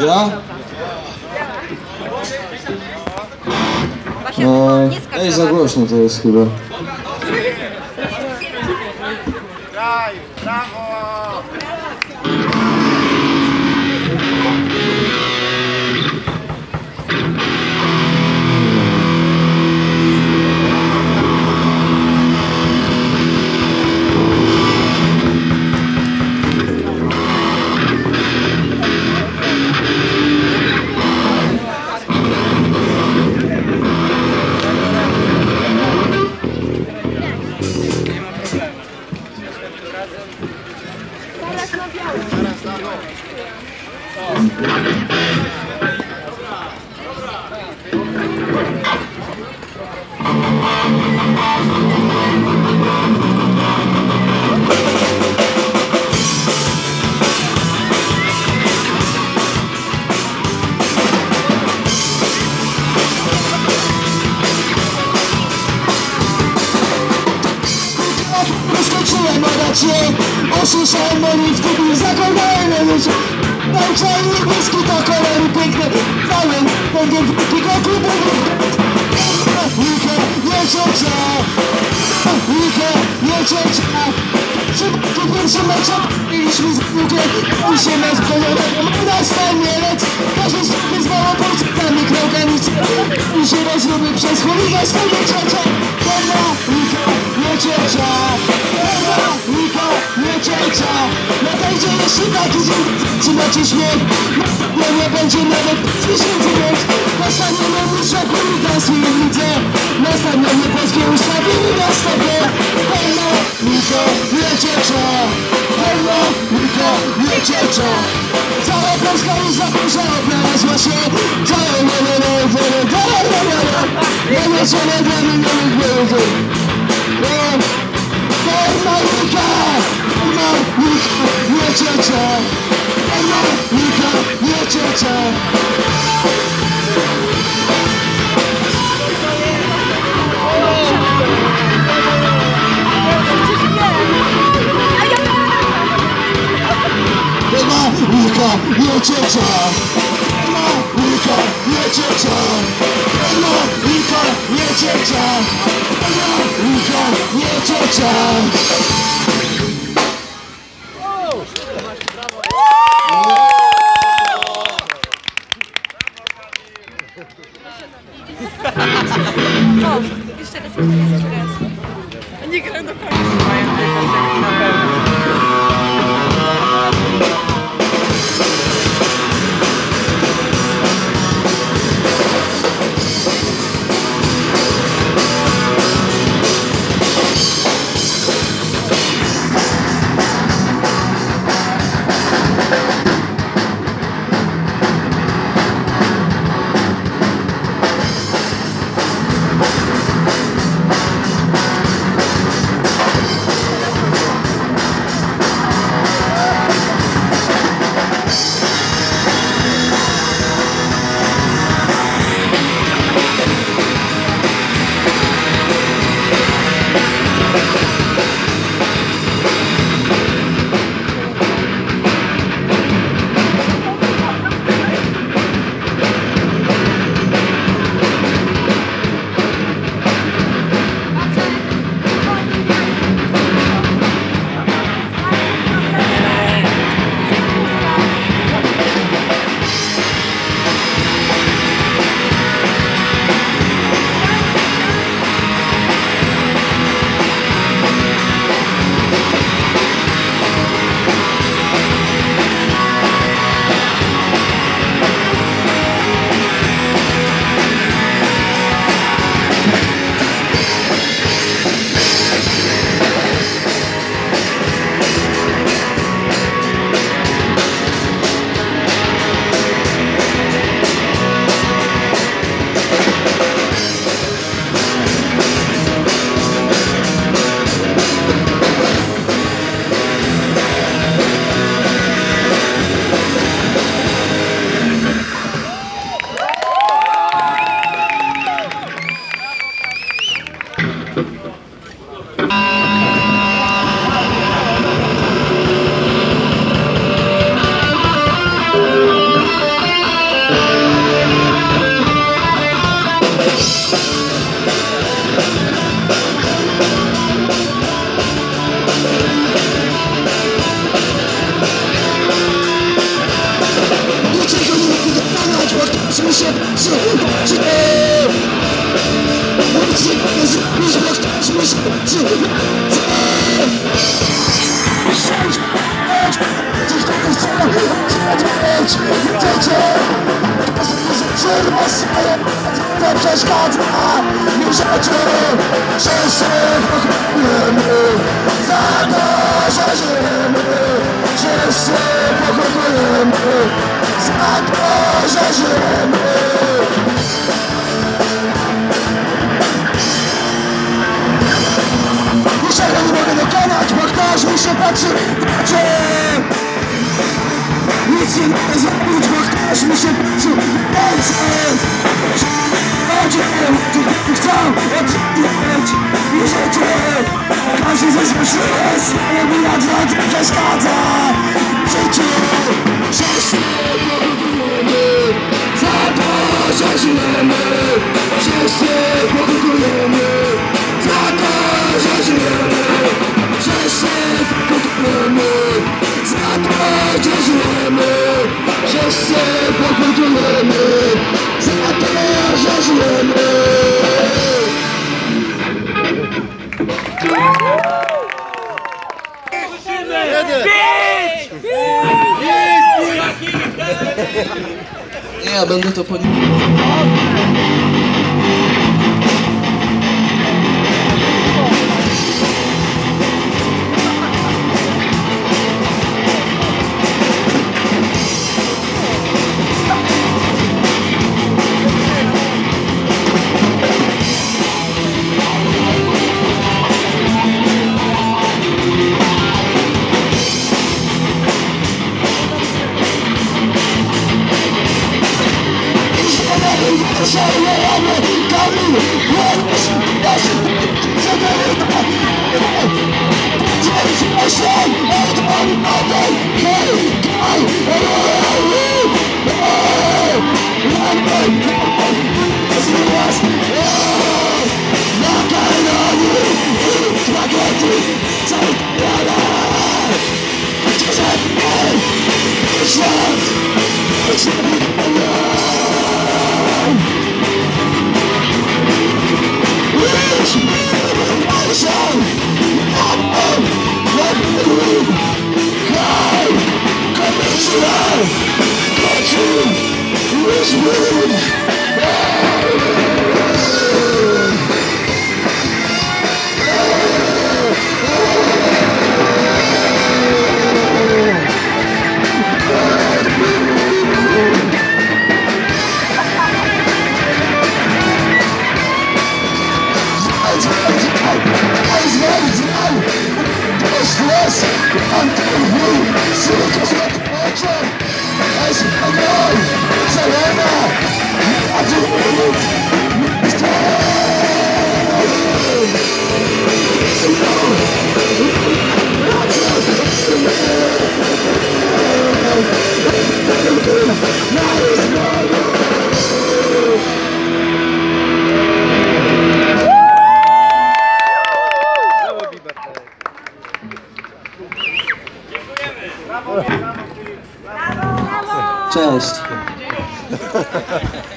Ja? No, ej, za głośno to jest chyba. Brawo! Usłyszałem modlitwy i zakładałem na ludzie. Nauczałem niebieski to kolory piękne. Całym będę wielkiego klubu. Licho, nie ciocia. Licho, nie ciocia. Przy pierwszym meczu mieliśmy zwykłe. On się nas kolorową na stanielec. Każdy sobie z małą porcjami krokami. I się rozrobię przez chuligańską nie ciocia. Dobra, licho, nie ciocia. Niko, nie ciocia. Nadejdzie jeszcze taki dzień, trzymacie śmiech. No nie będzie nawet 1000 mieć. Dostaniemy muszę chuligańskie ulice. Następnie polskie ustawimy na stopie. Wolno, Niko, nie ciocia. Wolno, Niko, nie ciocia. Cała Polska już zaburza odnalazła się. Całe nie ciocia! Nie ciocia! Nie ciocia! Niko, nie ciocia! Niko, nie ciocia! Niko, nie ciocia! O, jeszcze raz. Nie gram do końca. Mają tej piosenki na pewno. To przeszkadza mi w życiu, że się pokochujemy. Za to, że żyjemy, że się pokochujemy. Za to, że żyjemy. Niczego nie mogę dokonać, bo ktoś mi się patrzy w oczy. Nic nie mogę zrobić, bo ktoś mi się patrzy w ręce. Chcę odczytać i życie. Każdy ze zmyśluje swoje mi na drodze przeszkadza. W życiu, że się pokochujemy. Za to, że żyjemy, że się pokochujemy. Za to, że żyjemy, że się pokochujemy. Za to, że żyjemy, że się pokochujemy. Za to, że żyjemy. Nie, ja będę to po... Cześć.